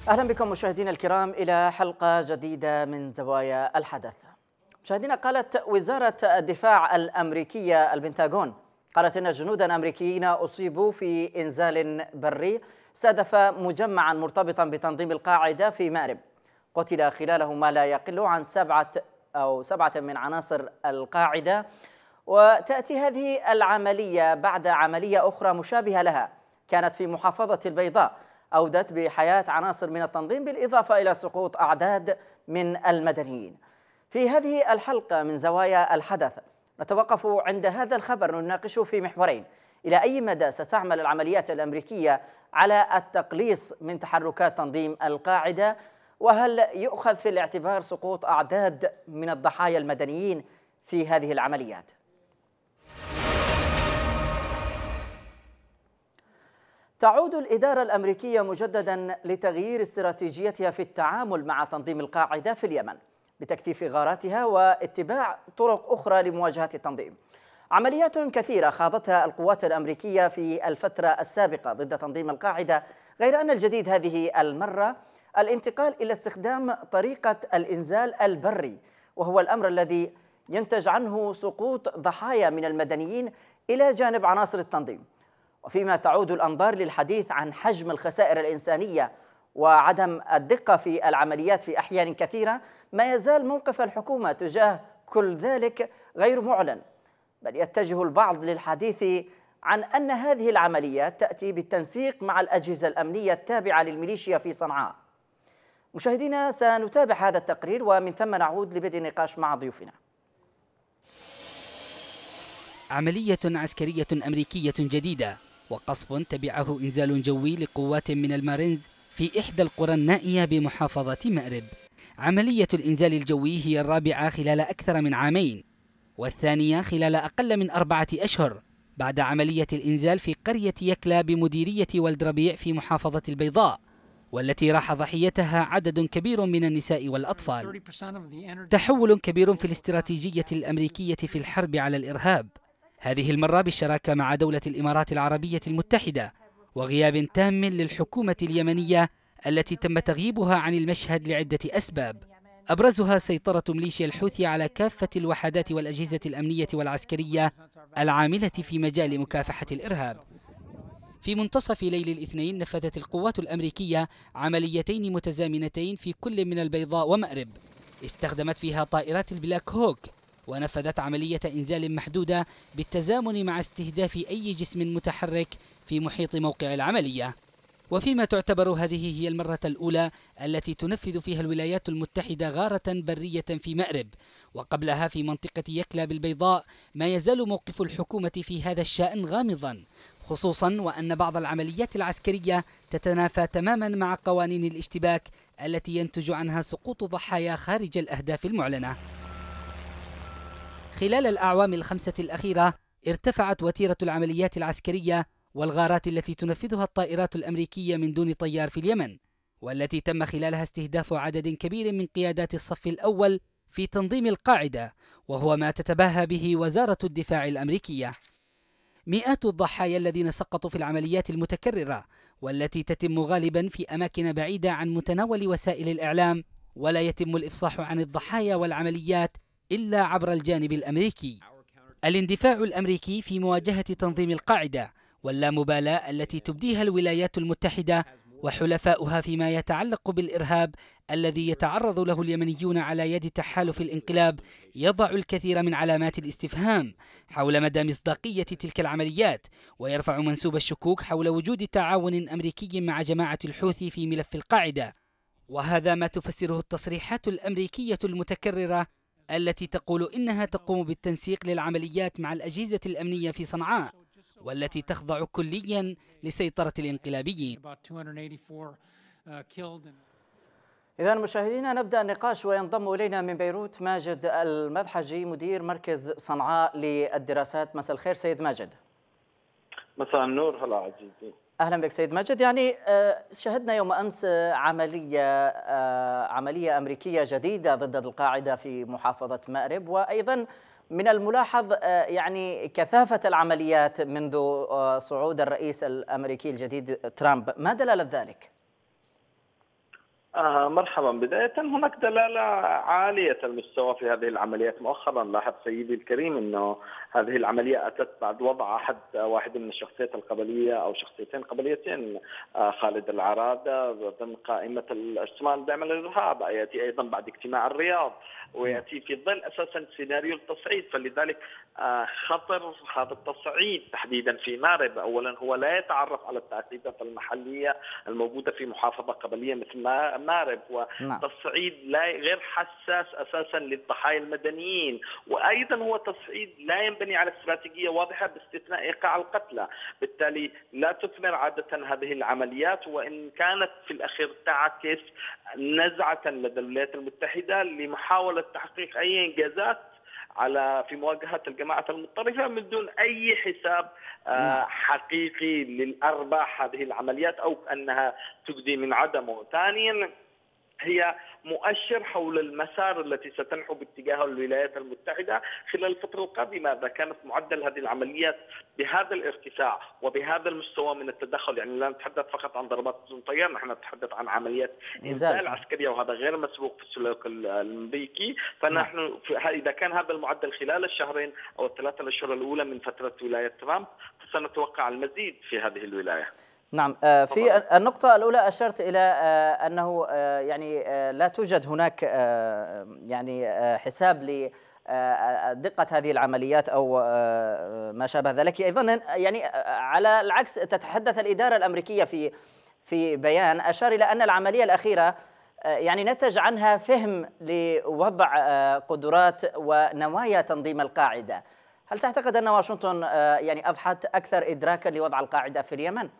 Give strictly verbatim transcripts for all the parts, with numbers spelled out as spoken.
أهلا بكم مشاهدينا الكرام إلى حلقة جديدة من زوايا الحدث. مشاهدينا، قالت وزارة الدفاع الأمريكية البنتاغون قالت إن جنودا أمريكيين أصيبوا في إنزال بري استهدف مجمعا مرتبطا بتنظيم القاعدة في مأرب، قتل خلاله ما لا يقل عن سبعة أو سبعة من عناصر القاعدة. وتأتي هذه العملية بعد عملية أخرى مشابهة لها كانت في محافظة البيضاء أودت بحياة عناصر من التنظيم بالإضافة إلى سقوط أعداد من المدنيين. في هذه الحلقة من زوايا الحدث نتوقف عند هذا الخبر نناقشه في محورين: إلى أي مدى ستعمل العمليات الأمريكية على التقليص من تحركات تنظيم القاعدة؟ وهل يؤخذ في الاعتبار سقوط أعداد من الضحايا المدنيين في هذه العمليات؟ تعود الإدارة الأمريكية مجددا لتغيير استراتيجيتها في التعامل مع تنظيم القاعدة في اليمن بتكثيف غاراتها واتباع طرق أخرى لمواجهة التنظيم. عمليات كثيرة خاضتها القوات الأمريكية في الفترة السابقة ضد تنظيم القاعدة، غير أن الجديد هذه المرة الانتقال إلى استخدام طريقة الإنزال البري، وهو الأمر الذي ينتج عنه سقوط ضحايا من المدنيين إلى جانب عناصر التنظيم. وفيما تعود الأنظار للحديث عن حجم الخسائر الإنسانية وعدم الدقة في العمليات في أحيان كثيرة، ما يزال موقف الحكومة تجاه كل ذلك غير معلن، بل يتجه البعض للحديث عن أن هذه العمليات تأتي بالتنسيق مع الأجهزة الأمنية التابعة للميليشيا في صنعاء. مشاهدينا، سنتابع هذا التقرير ومن ثم نعود لبدء النقاش مع ضيوفنا. عملية عسكرية أمريكية جديدة وقصف تبعه إنزال جوي لقوات من المارينز في إحدى القرى النائية بمحافظة مأرب. عملية الإنزال الجوي هي الرابعة خلال أكثر من عامين، والثانية خلال أقل من أربعة أشهر بعد عملية الإنزال في قرية يكلا بمديرية ولد ربيع في محافظة البيضاء، والتي راح ضحيتها عدد كبير من النساء والأطفال. تحول كبير في الاستراتيجية الأمريكية في الحرب على الإرهاب، هذه المرة بالشراكة مع دولة الإمارات العربية المتحدة، وغياب تام للحكومة اليمنية التي تم تغييبها عن المشهد لعدة أسباب، أبرزها سيطرة ميليشيا الحوثي على كافة الوحدات والأجهزة الأمنية والعسكرية العاملة في مجال مكافحة الإرهاب. في منتصف ليل الاثنين نفذت القوات الأمريكية عمليتين متزامنتين في كل من البيضاء ومأرب، استخدمت فيها طائرات البلاك هوك، ونفذت عملية إنزال محدودة بالتزامن مع استهداف أي جسم متحرك في محيط موقع العملية. وفيما تعتبر هذه هي المرة الأولى التي تنفذ فيها الولايات المتحدة غارة برية في مأرب، وقبلها في منطقة يكلا بالبيضاء، ما يزال موقف الحكومة في هذا الشأن غامضا، خصوصا وأن بعض العمليات العسكرية تتنافى تماما مع قوانين الاشتباك التي ينتج عنها سقوط ضحايا خارج الأهداف المعلنة. خلال الأعوام الخمسة الأخيرة ارتفعت وتيرة العمليات العسكرية والغارات التي تنفذها الطائرات الأمريكية من دون طيار في اليمن، والتي تم خلالها استهداف عدد كبير من قيادات الصف الأول في تنظيم القاعدة، وهو ما تتباهى به وزارة الدفاع الأمريكية. مئات الضحايا الذين سقطوا في العمليات المتكررة والتي تتم غالبا في أماكن بعيدة عن متناول وسائل الإعلام، ولا يتم الإفصاح عن الضحايا والعمليات إلا عبر الجانب الأمريكي. الاندفاع الأمريكي في مواجهة تنظيم القاعدة واللامبالاة التي تبديها الولايات المتحدة وحلفاؤها فيما يتعلق بالإرهاب الذي يتعرض له اليمنيون على يد تحالف الانقلاب يضع الكثير من علامات الاستفهام حول مدى مصداقية تلك العمليات، ويرفع منسوب الشكوك حول وجود تعاون أمريكي مع جماعة الحوثي في ملف القاعدة. وهذا ما تفسره التصريحات الأمريكية المتكررة التي تقول إنها تقوم بالتنسيق للعمليات مع الأجهزة الأمنية في صنعاء، والتي تخضع كليا لسيطرة الانقلابيين. إذا مشاهدينا، نبدأ النقاش وينضم إلينا من بيروت ماجد المذحجي مدير مركز صنعاء للدراسات. مساء الخير سيد ماجد. مساء النور. هلا عزيزي. أهلا بك سيد ماجد. يعني شهدنا يوم أمس عملية عملية أمريكية جديدة ضد القاعدة في محافظة مأرب، وأيضا من الملاحظ يعني كثافة العمليات منذ صعود الرئيس الأمريكي الجديد ترامب. ما دلالة ذلك؟ آه مرحبا. بداية هناك دلالة عالية المستوى في هذه العمليات. مؤخرا لاحظ سيدي الكريم أنه هذه العملية أتت بعد وضع أحد واحد من الشخصيات القبلية أو شخصيتين قبليتين، آه خالد العرادة، ضمن قائمة الاشتمال دعم الإرهاب. يأتي أيضا بعد اجتماع الرياض، ويأتي في ظل أساسا سيناريو التصعيد. فلذلك آه خطر هذا التصعيد تحديدا في مارب. أولا هو لا يتعرف على التعقيدات المحلية الموجودة في محافظة قبلية مثل ما مارب، وتصعيد لا غير حساس اساسا للضحايا المدنيين، وايضا هو تصعيد لا ينبني على استراتيجيه واضحه باستثناء ايقاع القتلى. بالتالي لا تثمر عاده هذه العمليات، وان كانت في الاخير تعكس نزعه لدى الولايات المتحده لمحاوله تحقيق اي انجازات على في مواجهة الجماعة المتطرفة من دون أي حساب حقيقي للأرباح هذه العمليات، أو أنها تجدي من عدمه. ثانيا هي مؤشر حول المسار التي ستنحو باتجاه الولايات المتحدة خلال الفترة القادمة. إذا كانت معدل هذه العمليات بهذا الارتفاع وبهذا المستوى من التدخل، يعني لا نتحدث فقط عن ضربات بدون طيار، نحن نتحدث عن عمليات انزال عسكرية، وهذا غير مسبوق في السلوك الأمريكي. فنحن إذا كان هذا المعدل خلال الشهرين أو الثلاثة الأشهر الأولى من فترة ولاية ترامب، فسنتوقع المزيد في هذه الولاية. نعم. في النقطة الأولى أشرت إلى أنه يعني لا توجد هناك يعني حساب لدقة هذه العمليات أو ما شابه ذلك. أيضا يعني على العكس تتحدث الإدارة الأمريكية في في بيان أشار إلى أن العملية الأخيرة يعني نتج عنها فهم لوضع قدرات ونوايا تنظيم القاعدة. هل تعتقد أن واشنطن يعني أضحت أكثر إدراكا لوضع القاعدة في اليمن؟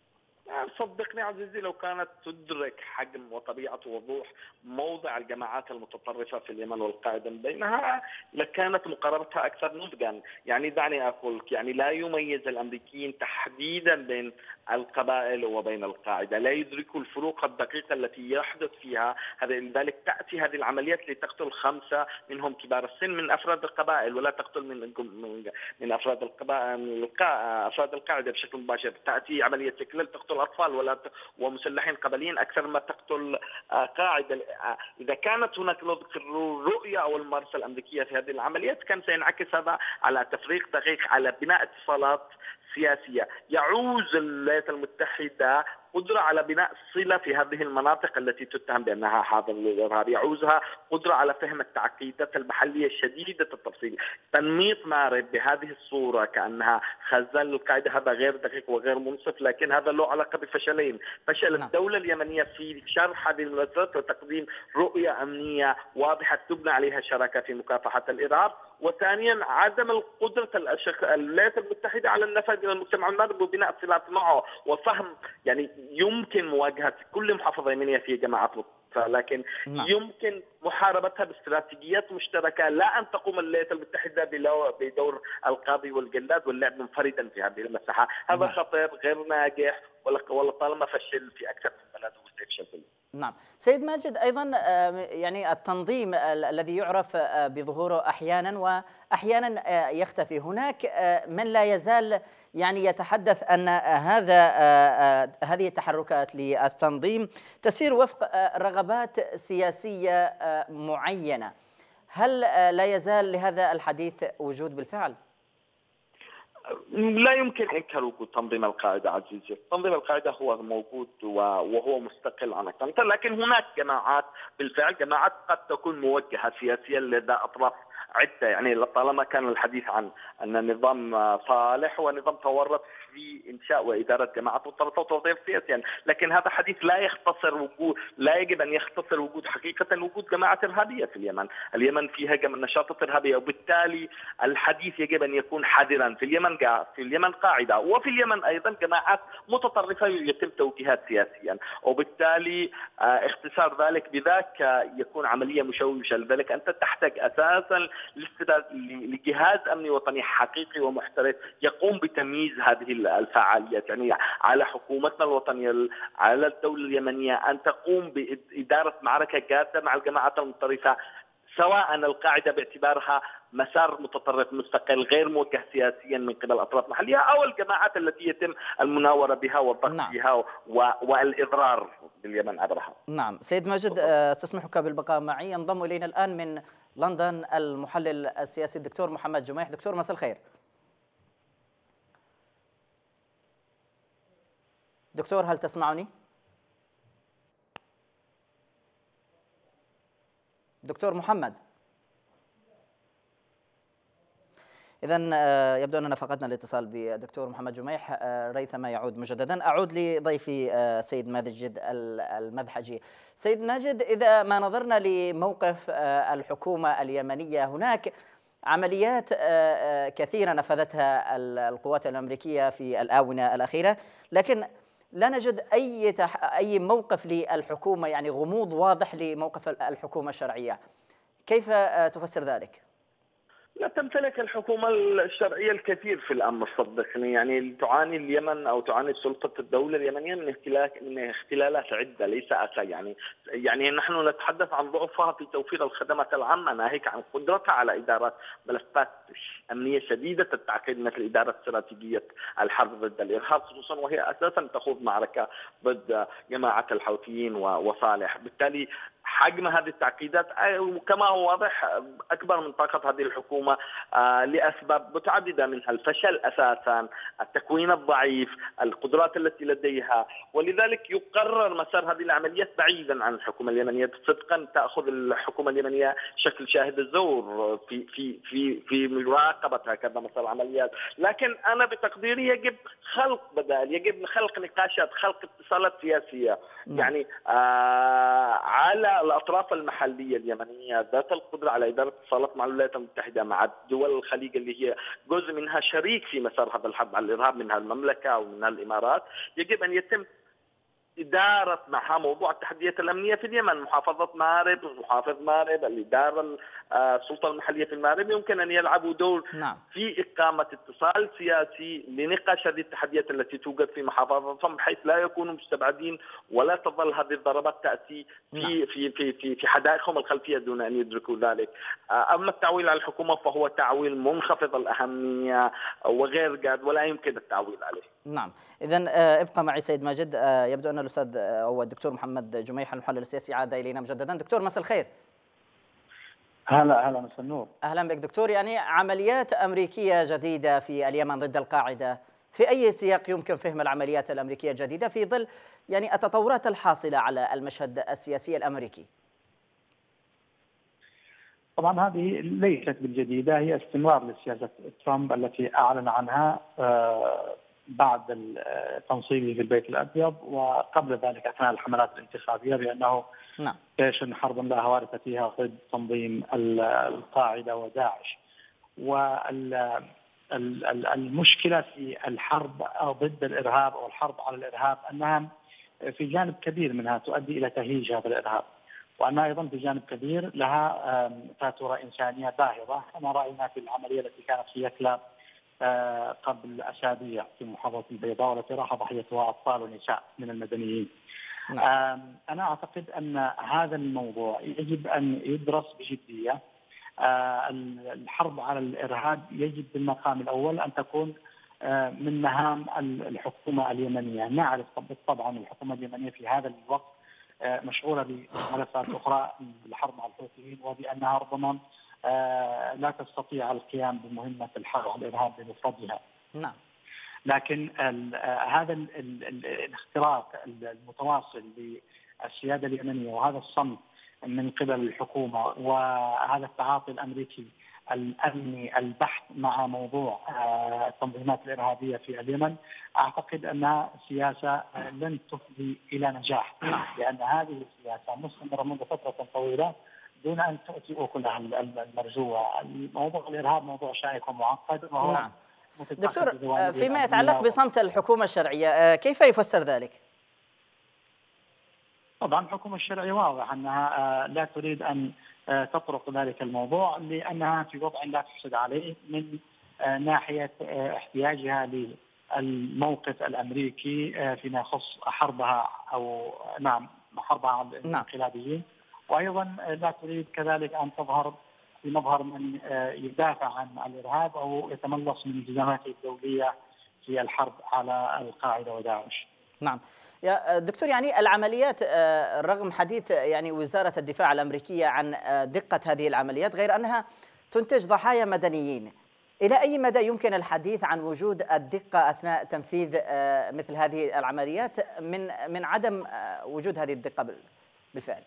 صدقني عزيزي، لو كانت تدرك حجم وطبيعة ووضوح موضع الجماعات المتطرفة في اليمن والقاعدة بينها لكانت مقاربتها أكثر نضجا. يعني دعني أقول لك، يعني لا يميز الأمريكيين تحديدا بين القبائل وبين القاعدة، لا يدركوا الفروق الدقيقة التي يحدث فيها. لذلك تأتي هذه العمليات لتقتل خمسة منهم كبار السن من أفراد القبائل، ولا تقتل من من, من أفراد القبائل أفراد القاعدة بشكل مباشر. تأتي عملية تكلل تقتل أطفال ولا ومسلحين قبليين أكثر ما تقتل قاعدة. إذا كانت هناك رؤية أو الممارسة الأمريكية في هذه العمليات، كان سينعكس هذا على تفريق دقيق، على بناء اتصالات سياسية. يعوز الولايات المتحدة قدرة على بناء صلة في هذه المناطق التي تتهم بأنها حاضر للإرهاب، يعوزها قدرة على فهم التعقيدات المحلية شديدة التفصيل. تنميط مارب بهذه الصورة كأنها خزان للقاعدة هذا غير دقيق وغير منصف، لكن هذا له علاقة بفشلين: فشل الدولة اليمنية في شرح هذه الملفات وتقديم رؤية أمنية واضحة تبنى عليها شراكة في مكافحة الإرهاب، وثانيا عدم القدرة الولايات المتحدة على النفاذ من المجتمع المغربي وبناء صلات معه وفهم. يعني يمكن مواجهة كل محافظة يمنية في جماعات، لكن نعم. يمكن محاربتها باستراتيجيات مشتركة، لا أن تقوم الولايات المتحدة بدور القاضي والجلاد واللعب منفردا في هذه المساحة. هذا نعم. خطير، غير ناجح، ولطالما فشل في أكثر من بلد وسيفشل. نعم. سيد ماجد، أيضا يعني التنظيم الذي يعرف بظهوره أحيانا وأحيانا يختفي، هناك من لا يزال يعني يتحدث أن هذا هذه التحركات للتنظيم تسير وفق رغبات سياسية معينة. هل لا يزال لهذا الحديث وجود بالفعل؟ لا يمكن إنكار وجود تنظيم القاعدة عزيزي. تنظيم القاعدة هو موجود وهو مستقل عن التنظيم، لكن هناك جماعات بالفعل، جماعات قد تكون موجهة سياسيا لدى أطراف عدة. يعني طالما كان الحديث عن أن النظام صالح ونظام تورط في إنشاء وإدارة جماعات متطرفة وتوظيف سياسيا، لكن هذا حديث لا يختصر وجود لا يجب أن يختصر وجود حقيقة وجود جماعة إرهابية في اليمن. اليمن فيها نشاطات إرهابية، وبالتالي الحديث يجب أن يكون حذرا. في اليمن في اليمن قاعدة، وفي اليمن أيضا جماعات متطرفة يتم توجيهات سياسيا، وبالتالي اختصار ذلك بذاك يكون عملية مشوشة. لذلك أنت تحتاج أساسا لجهاز أمني وطني حقيقي ومحترف يقوم بتمييز هذه الفعاليات. يعني على حكومتنا الوطنية، على الدولة اليمنية أن تقوم بإدارة معركة جادة مع الجماعات المتطرفة سواء القاعدة باعتبارها مسار متطرف مستقل غير موجه سياسيا من قبل أطراف محلية، أو الجماعات التي يتم المناورة بها والضغط نعم. بها والإضرار باليمن عبرها. نعم سيد ماجد، استسمحك بالبقاء معي. ينضم إلينا الآن من لندن المحلل السياسي الدكتور محمد جميح. دكتور مساء الخير. دكتور هل تسمعني؟ دكتور محمد. إذن يبدو أننا فقدنا الاتصال بدكتور محمد جميح، ريثما يعود مجددا. أعود لضيفي سيد ماجد المذحجي. سيد ماجد، إذا ما نظرنا لموقف الحكومة اليمنية، هناك عمليات كثيرة نفذتها القوات الأمريكية في الآونة الأخيرة، لكن لا نجد أي أي موقف للحكومة، يعني غموض واضح لموقف الحكومة الشرعية. كيف تفسر ذلك؟ لا تمتلك الحكومة الشرعية الكثير في الأمر صدقني، يعني تعاني اليمن أو تعاني سلطة الدولة اليمنية من اختلاف من اختلالات عدة ليس أسا يعني يعني نحن نتحدث عن ضعفها في توفير الخدمات العامة، ناهيك عن قدرتها على إدارة ملفات أمنية شديدة التعقيد مثل إدارة استراتيجية الحرب ضد الإرهاب، خصوصا وهي أساسا تخوض معركة ضد جماعة الحوثيين وصالح. بالتالي حجم هذه التعقيدات كما هو واضح أكبر من طاقة هذه الحكومة لأسباب متعددة، منها الفشل أساسا، التكوين الضعيف، القدرات التي لديها، ولذلك يقرر مسار هذه العمليات بعيدا عن الحكومة اليمنية. صدقا تأخذ الحكومة اليمنية شكل شاهد الزور في في في في مراقبة هكذا مسار العمليات، لكن أنا بتقديري يجب خلق بدائل، يجب خلق نقاشات، خلق اتصالات سياسية. م. يعني آه على الأطراف المحلية اليمنية ذات القدرة على إدارة اتصالات مع الولايات المتحدة، مع دول الخليج اللي هي جزء منها شريك في مسار هذا الحرب على الإرهاب، منها المملكة أو منها الإمارات، يجب أن يتم إدارة معها موضوع التحديات الأمنية في اليمن. محافظة مأرب، محافظ مأرب، الإدارة السلطة المحلية في المأرب يمكن أن يلعبوا دور نعم. في إقامة اتصال سياسي لنقاش هذه التحديات التي توجد في محافظتهم، بحيث لا يكونوا مستبعدين ولا تظل هذه الضربات تأتي في نعم. في في في في حدائقهم الخلفية دون أن يدركوا ذلك. أما التعويل على الحكومة فهو تعويل منخفض الأهمية وغير جاد ولا يمكن التعويل عليه. نعم. إذن ابقى معي سيد ماجد. يبدو أن الأستاذ أو الدكتور محمد جميح المحلل السياسي عاد إلينا مجددا. دكتور مساء الخير. هلا هلا مساء النور. أهلا بك دكتور. يعني عمليات أمريكية جديدة في اليمن ضد القاعدة، في أي سياق يمكن فهم العمليات الأمريكية الجديدة في ظل يعني التطورات الحاصلة على المشهد السياسي الأمريكي؟ طبعا هذه ليست بالجديدة، هي استمرار لسياسة ترامب التي أعلن عنها بعد تنصيبه في البيت الأبيض وقبل ذلك أثناء الحملات الانتخابية، بأنه نعم. يشن حرب لا هوارث فيها ضد تنظيم القاعدة وداعش. والمشكلة في الحرب ضد الإرهاب أو الحرب على الإرهاب أنها في جانب كبير منها تؤدي إلى تهيج هذا الإرهاب، وأنها أيضا في جانب كبير لها فاتورة إنسانية باهظة، كما رأينا في العملية التي كانت في يكلا قبل أسابيع في محافظة البيضاء والتي راح ضحيتها أطفال ونساء من المدنيين. نعم. أنا أعتقد أن هذا الموضوع يجب أن يدرس بجدية. الحرب على الإرهاب يجب بالمقام الأول أن تكون من مهام الحكومة اليمنية. نعرف بالطبع أن الحكومة اليمنية في هذا الوقت مشغولة بملفات أخرى، الحرب على الحوثيين، وبأنها ربما لا تستطيع القيام بمهمة الحرب على الإرهاب بمفردها. نعم. لكن هذا الاختراق المتواصل للسيادة اليمنية وهذا الصمت من قبل الحكومة وهذا التعاطي الأمريكي الأمني البحث مع موضوع التنظيمات الإرهابية في اليمن، أعتقد أنها سياسة لن تفضي إلى نجاح، لأن هذه السياسة مستمرة منذ فترة طويلة دون أن تؤتي أكلها المرجوة. موضوع الإرهاب موضوع شائك ومعقد، وهو نعم. دكتور، فيما يتعلق بصمت الحكومة الشرعية كيف يفسر ذلك؟ طبعا الحكومة الشرعية واضح أنها لا تريد أن تطرق ذلك الموضوع، لأنها في وضع لا تحسد عليه من ناحية احتياجها للموقف الأمريكي فيما يخص حربها أو نعم حربها على الانقلابيين، وأيضا لا تريد كذلك أن تظهر في مظهر من يدافع عن الإرهاب أو يتملص من التزاماته الدولية في الحرب على القاعدة وداعش. نعم يا دكتور، يعني العمليات رغم حديث يعني وزارة الدفاع الأمريكية عن دقة هذه العمليات، غير أنها تنتج ضحايا مدنيين. إلى أي مدى يمكن الحديث عن وجود الدقة أثناء تنفيذ مثل هذه العمليات من من عدم وجود هذه الدقة بالفعل؟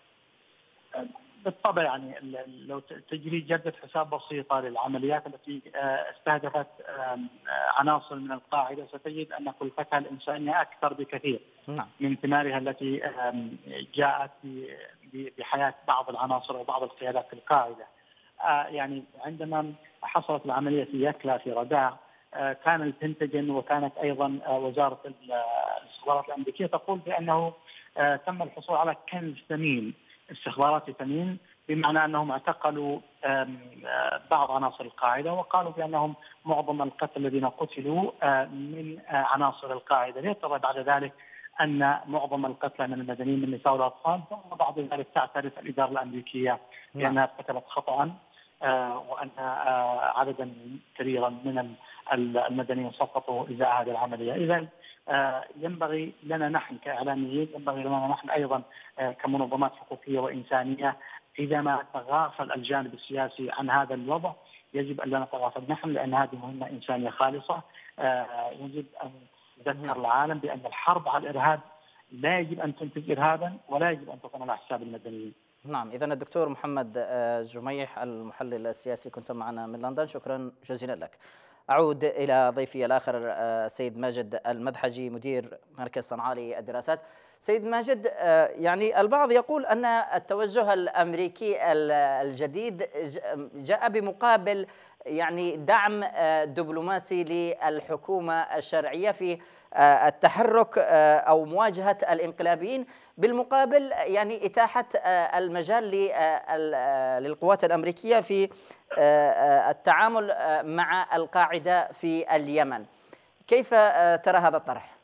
بالطبع يعني لو تجري جلسة حساب بسيطة للعمليات التي استهدفت عناصر من القاعدة ستجد أن كلفتها الإنسانية أكثر بكثير نعم. من ثمارها التي جاءت بحياة بعض العناصر وبعض القيادات في القاعدة. يعني عندما حصلت العملية في يكلا في رداع، كان البنتاجون وكانت أيضا وزارة الاستخبارات الأمريكية تقول بأنه تم الحصول على كنز ثمين، استخبارات ثمين، بمعنى أنهم اعتقلوا بعض عناصر القاعدة وقالوا بأنهم معظم القتل الذين قتلوا من عناصر القاعدة، ليتضح بعد ذلك أن معظم القتلى من المدنيين من النساء والأطفال. ثم بعد ذلك تعترف الإدارة الأمريكية بأنها ارتكبت خطأ وأن عددا كبيرا من المدنيين سقطوا إزاء هذه العملية. إذا ينبغي لنا نحن كإعلاميين، ينبغي لنا نحن أيضا كمنظمات حقوقية وإنسانية، إذا ما تغافل الجانب السياسي عن هذا الوضع يجب أن لا نتغافل نحن، لأن هذه مهمة إنسانية خالصة. يجب أن نذكر العالم بأن الحرب على الإرهاب لا يجب أن تنتج إرهابا ولا يجب أن تكون على حساب المدنيين. نعم، إذا الدكتور محمد جميح المحلل السياسي كنت معنا من لندن، شكرا جزيلا لك. أعود إلى ضيفي الآخر سيد ماجد المذحجي مدير مركز صنعاء للدراسات. سيد ماجد، يعني البعض يقول أن التوجه الأمريكي الجديد جاء بمقابل يعني دعم دبلوماسي للحكومة الشرعية في التحرك أو مواجهة الانقلابيين، بالمقابل يعني إتاحة المجال للقوات الأمريكية في التعامل مع القاعدة في اليمن. كيف ترى هذا الطرح؟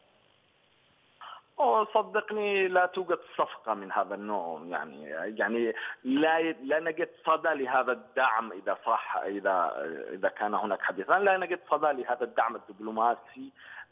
صدقني لا توجد صفقة من هذا النوع، يعني يعني لا لا نجد صدى لهذا الدعم إذا صح إذا إذا كان هناك حديثا، لا نجد صدى لهذا الدعم الدبلوماسي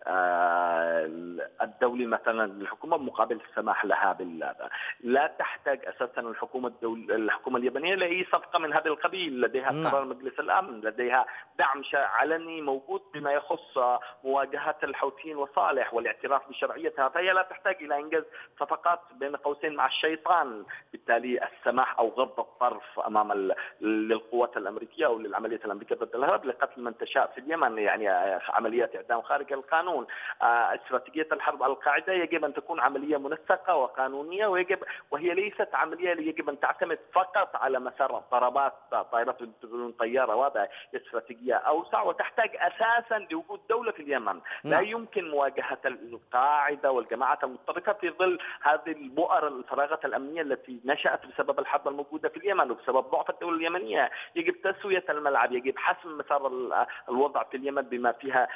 الدولي مثلا للحكومه مقابل السماح لها بالهذا. لا تحتاج اساسا الحكومه الدول الحكومه اليمنيه لاي صفقه من هذا القبيل، لديها قرار مجلس الامن، لديها دعم علني موجود بما يخص مواجهه الحوثيين وصالح والاعتراف بشرعيتها، فهي لا تحتاج الى انجاز صفقات بين قوسين مع الشيطان. بالتالي السماح او غض الطرف امام للقوات الامريكيه او للعمليه الامريكيه ضد الارهاب لقتل من تشاء في اليمن، يعني عمليات اعدام خارج القانون. استراتيجية الحرب على القاعدة يجب أن تكون عملية منسقة وقانونية، ويجب وهي ليست عملية يجب أن تعتمد فقط على مسار ضربات طائرات بدون طيارة، وهذا استراتيجية أوسع وتحتاج أساسا لوجود دولة في اليمن. لا يمكن مواجهة القاعدة والجماعات المتطرفة في ظل هذه البؤر الفراغات الأمنية التي نشأت بسبب الحرب الموجودة في اليمن وبسبب ضعف الدولة اليمنية. يجب تسوية الملعب، يجب حسم مسار الوضع في اليمن بما فيها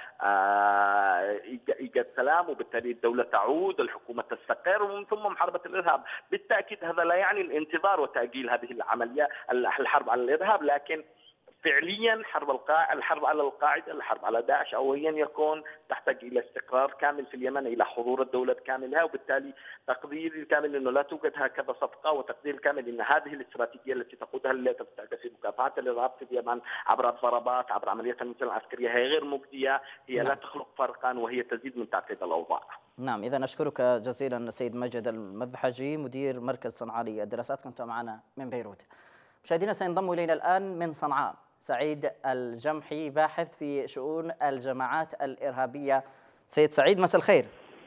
إيجاد سلام، وبالتالي الدولة تعود، الحكومة تستقر، ومن ثم محاربة الإرهاب. بالتأكيد هذا لا يعني الانتظار وتأجيل هذه العملية الحرب على الإرهاب، لكن فعليا حرب القاعدة الحرب على القاعدة الحرب على داعش أو أيا يكون تحتاج إلى استقرار كامل في اليمن، إلى حضور الدولة كاملها، وبالتالي تقدير الكامل أنه لا توجد هكذا صفقة، وتقدير الكامل أن هذه الاستراتيجية التي تقودها التي تستهدف في مكافحة الإرهاب في اليمن عبر الضربات عبر عمليات المثل العسكرية هي غير مجدية، هي نعم. لا تخلق فرقا وهي تزيد من تعقيد الأوضاع. نعم، إذا أشكرك جزيلا سيد ماجد المذحجي مدير مركز صنعاء للدراسات، كنت معنا من بيروت. مشاهدينا سينضم إلينا الآن من صنعاء سعيد الجمحي باحث في شؤون الجماعات الإرهابية. سيد سعيد، مساء الخير.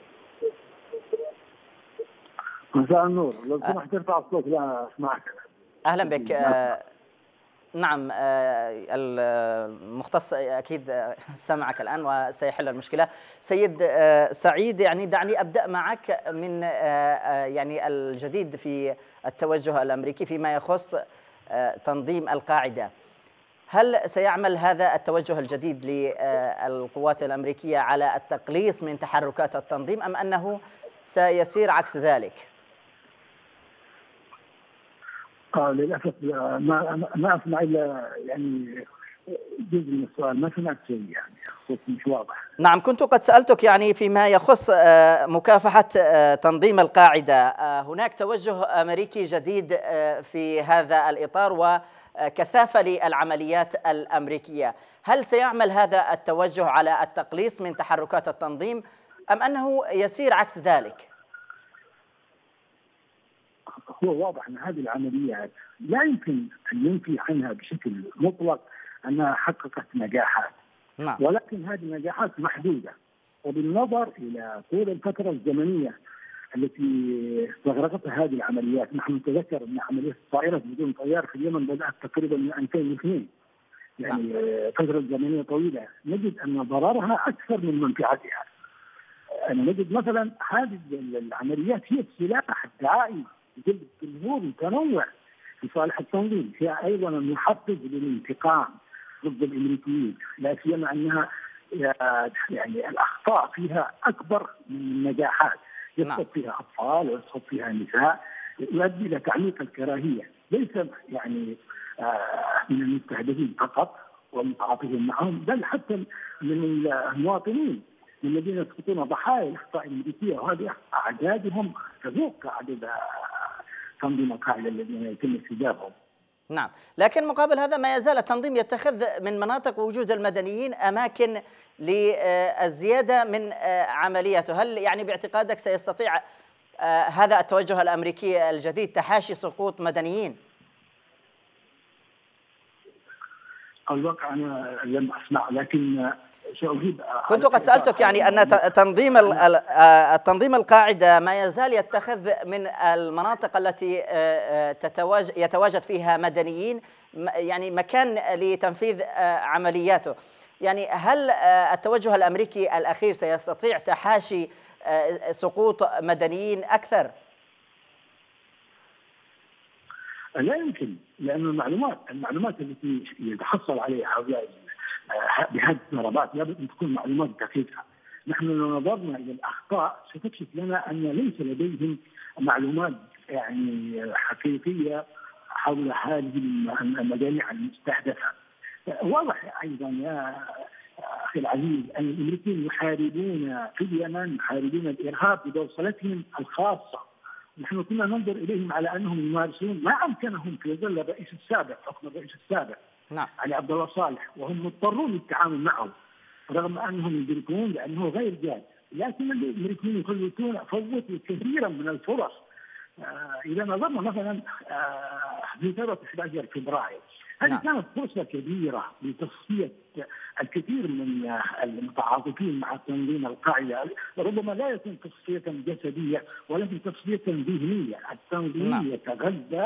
مساء النور، لو سمحت ترفع الصوت لا أسمعك. أهلا بك. آه نعم، آه المختص أكيد سمعك الآن وسيحل المشكلة. سيد آه سعيد، يعني دعني أبدأ معك من آه يعني الجديد في التوجه الأمريكي فيما يخص آه تنظيم القاعدة. هل سيعمل هذا التوجه الجديد للقوات الأمريكية على التقليص من تحركات التنظيم، أم أنه سيسير عكس ذلك؟ آه للاسف ما ما اسمع الا يعني جزء من السؤال، ما سمعت شيء يعني الصوت مش واضح. نعم، كنت قد سألتك يعني فيما يخص مكافحة تنظيم القاعدة، هناك توجه أمريكي جديد في هذا الإطار وكثافة للعمليات الأمريكية، هل سيعمل هذا التوجه على التقليص من تحركات التنظيم أم أنه يسير عكس ذلك؟ هو واضح أن هذه العمليات لا يمكن أن ينفي عنها بشكل مطلق أنها حققت نجاحات، نعم. ولكن هذه النجاحات محدودة، وبالنظر إلى طول الفترة الزمنية التي استغرقتها هذه العمليات. نحن نتذكر أن عملية الطائرة بدون طيار في اليمن بدأت تقريبا من ألفين واثنين، يعني نعم. فترة زمنية طويلة. نجد أن ضررها أكثر من منفعتها. أنا نجد مثلا هذه العمليات هي السلاح الدعائي لجلب الجمهور متنوع في صالح التنظيم، هي أيضا المحفز للانتقام ضد الامريكيين، لا سيما انها يعني الاخطاء فيها اكبر من النجاحات، يسقط فيها اطفال ويسقط فيها نساء، يؤدي الى تعميق الكراهيه، ليس يعني من المستهدفين فقط والمتعاطفين معهم، بل حتى من المواطنين الذين يسقطون ضحايا الاخطاء الامريكيه، وهذه اعدادهم تفوق عدد تنظيم القاعده الذين يتم استهدافهم. نعم، لكن مقابل هذا ما يزال التنظيم يتخذ من مناطق وجود المدنيين أماكن للزيادة من عملياته، هل يعني باعتقادك سيستطيع هذا التوجه الأمريكي الجديد تحاشي سقوط مدنيين؟ الواقع أنا لم أسمع، لكن سأجيب. كنت قد سألتك يعني أن تنظيم التنظيم القاعدة ما يزال يتخذ من المناطق التي يتواجد فيها مدنيين يعني مكان لتنفيذ عملياته، يعني هل التوجه الأمريكي الأخير سيستطيع تحاشي سقوط مدنيين أكثر؟ لا يمكن، لأن المعلومات المعلومات التي يتحصل عليها هؤلاء بهذه الضربات لابد ان تكون معلومات دقيقه. نحن لو نظرنا الى الاخطاء ستكشف لنا ان ليس لديهم معلومات يعني حقيقيه حول هذه المجاميع المستهدفه. واضح ايضا يا اخي العزيز ان الامريكيين يحاربون في اليمن، يحاربون الارهاب ببوصلتهم الخاصه. نحن كنا ننظر اليهم على انهم يمارسون ما امكنهم في ظل الرئيس السابق، حكم الرئيس السابق نعم. علي عبد الله صالح، وهم مضطرون للتعامل معه رغم انهم يدركون لانه غير جاد، لكن الامريكيين يفوتون فوتوا كثيرا من الفرص. آه اذا نظرنا مثلا آه في ثوره أحد عشر فبراير، هذه نعم. كانت فرصه كبيره لتصفيه الكثير من المتعاطفين مع تنظيم القاعده، ربما لا يكون تصفيه جسديه ولكن تصفيه ذهنيه. التنظيم نعم. يتغذى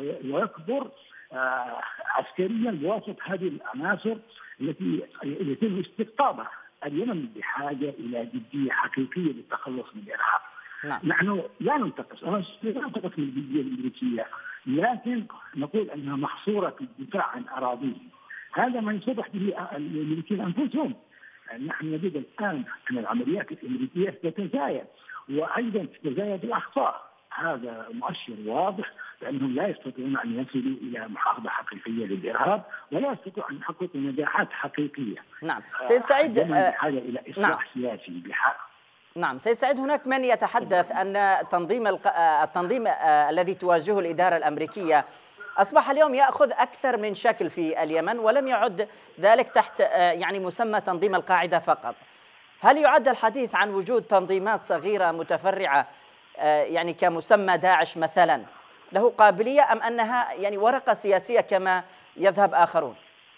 ويكبر آه عسكريا بواسطه هذه العناصر التي يتم استقطابها. اليمن بحاجه الى جديه حقيقيه للتخلص من الارهاب. نعم. نحن لا ننتقص، انا لا ننتقص من الجديه الامريكيه، لكن نقول انها محصوره في الدفاع عن اراضيهم. هذا ما يصرح به الامريكيين انفسهم. نحن نجد الان ان العمليات الامريكيه تتزايد، وايضا تتزايد الاخطاء. هذا مؤشر واضح بانهم لا يستطيعون ان يصلوا الى محاربه حقيقيه للارهاب، ولا يستطيعون ان يحققوا نجاحات حقيقيه. نعم، سيد سعيد، بحاجه الى اصلاح نعم. سياسي بحاجة. نعم، سيد سعيد، هناك من يتحدث ان تنظيم الق... التنظيم الذي تواجهه الاداره الامريكيه اصبح اليوم ياخذ اكثر من شكل في اليمن، ولم يعد ذلك تحت يعني مسمى تنظيم القاعده فقط. هل يعد الحديث عن وجود تنظيمات صغيره متفرعه يعني كمسمى داعش مثلا له قابليه، ام انها يعني ورقه سياسيه كما يذهب اخرون؟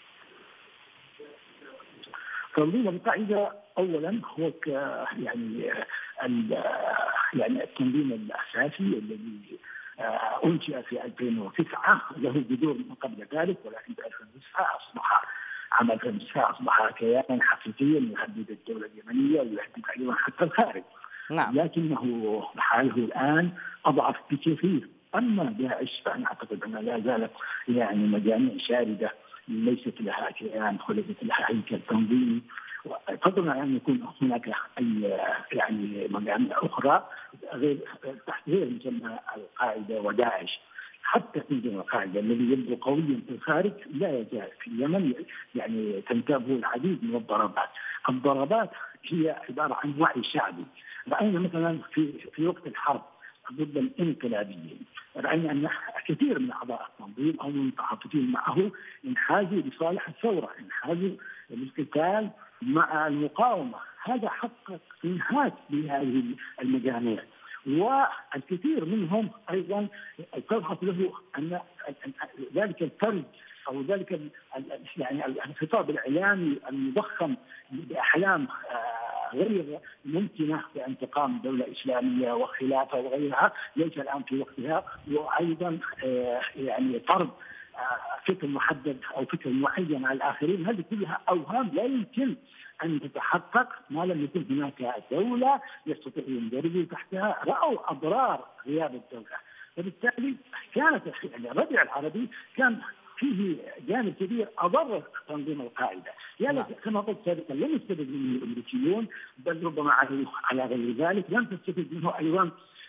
تنظيم القاعده اولا هو يعني يعني التنظيم الاساسي الذي انشئ في ألفين وتسعة، له جذور من قبل ذلك، ولكن في ألفين وتسعة اصبح عام ألفين وتسعة اصبح كيانا حقيقيا يهدد الدوله اليمنيه ويهدد ايضا حتى الخارج. نعم. لكنه حاله الان اضعف بكثير. اما داعش فانا اعتقد انها لا زالت يعني مجاميع شارده ليست لها كيان وليست لها هيكل تنظيمي، فضلا عن ان يكون هناك اي يعني مجاميع اخرى غير تحت غير مسمى القاعده وداعش. حتى تنظيم القاعده الذي يبدو قويا في الخارج لا يزال في اليمن يعني تنتابه العديد من الضربات. الضربات هي عباره عن وعي شعبي. راينا مثلا في في وقت الحرب ضد الانقلابيين، راينا ان كثير من اعضاء التنظيم او المتعاطفين معه انحازوا لصالح الثوره، انحازوا للقتال مع المقاومه. هذا حقق انهاك بهذه المجاميع، والكثير منهم ايضا تظهر له ان ذلك الفرد او ذلك يعني الخطاب الاعلامي المضخم باحلام غير ممكنه بان تقام دوله اسلاميه وخلافه وغيرها ليس الان في وقتها، وايضا يعني فرض فكر محدد او فكر معين على الاخرين. هذه كلها اوهام لا يمكن ان تتحقق ما لم يكن هناك دوله يستطيعوا يندرجوا تحتها، راوا اضرار غياب الدوله. وبالتالي كانت يعني الربيع العربي كان فيه جانب كبير اضر تنظيم القاعده، يعني نعم. كما قلت سابقا لم يستفد منه الامريكيون، بل ربما على غير ذلك لم تستفد منه ايضا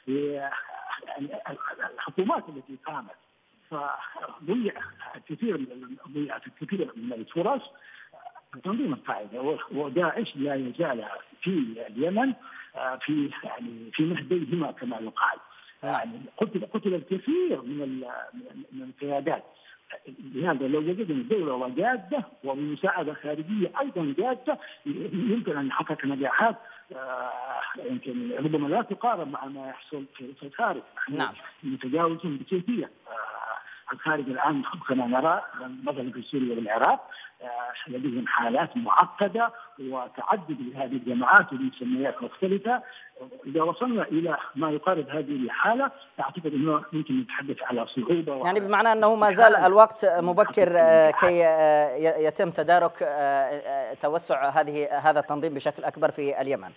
الحكومات التي قامت، فضيع الكثير من ضيعت الكثير من الفرص. تنظيم القاعده وداعش لا يزال في اليمن في يعني في مهديهما كما يقال. يعني قتل قتل الكثير من من القيادات. لهذا لو وجدنا دولة وجادة ومساعدة خارجية أيضا جادة يمكن أن نحقق نجاحات يمكن ربما لا تقارب مع ما يحصل في الخارج. نعم. نتجاوز بكيفية الخارج الآن كما نرى مثلا في سوريا والعراق لديهم حالات معقدة وتعدد لهذه الجماعات بمسميات مختلفة. إذا وصلنا إلى ما يقارب هذه الحالة أعتقد أنه ممكن نتحدث على صعوبة، يعني بمعنى أنه ما زال الوقت مبكر كي يتم تدارك توسع هذه هذا التنظيم بشكل أكبر في اليمن.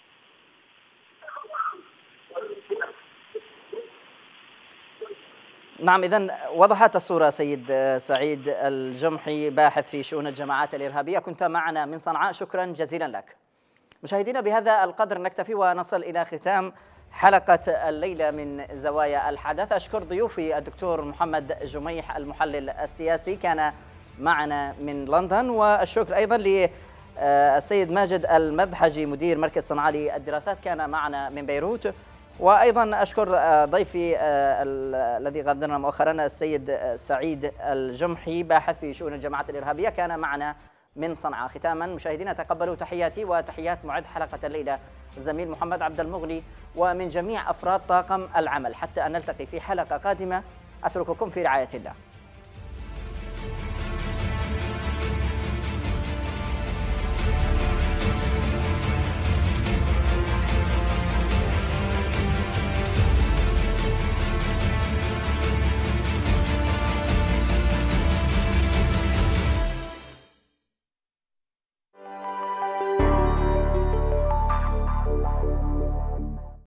نعم، إذن وضحت الصورة سيد سعيد الجمحي باحث في شؤون الجماعات الإرهابية، كنت معنا من صنعاء، شكرا جزيلا لك. مشاهدينا بهذا القدر نكتفي ونصل إلى ختام حلقة الليلة من زوايا الحدث. أشكر ضيوفي الدكتور محمد جميح المحلل السياسي كان معنا من لندن، والشكر أيضا للسيد ماجد المذحجي مدير مركز صنعاء للدراسات كان معنا من بيروت، وأيضا أشكر ضيفي الذي غادرنا مؤخرا السيد سعيد الجمحي باحث في شؤون الجماعات الإرهابية كان معنا من صنعاء. ختاما مشاهدينا تقبلوا تحياتي وتحيات معد حلقة الليلة الزميل محمد عبد المغني ومن جميع أفراد طاقم العمل، حتى أن نلتقي في حلقة قادمة أترككم في رعاية الله.